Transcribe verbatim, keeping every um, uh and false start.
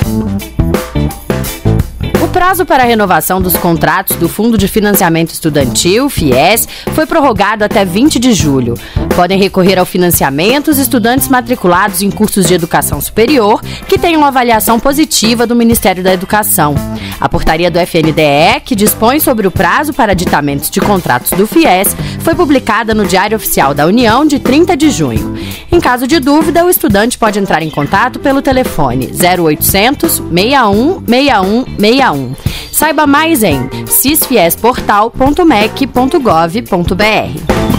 O prazo para a renovação dos contratos do Fundo de Financiamento Estudantil, FIES, foi prorrogado até vinte de julho. Podem recorrer ao financiamento os estudantes matriculados em cursos de educação superior que tenham avaliação positiva do Ministério da Educação. A portaria do F N D E, que dispõe sobre o prazo para aditamentos de contratos do FIES, foi publicada no Diário Oficial da União de trinta de junho. Em caso de dúvida, o estudante pode entrar em contato pelo telefone zero oitocentos, seis um, seis um, seis um. Saiba mais em cisfiesportal ponto mec ponto gov ponto br.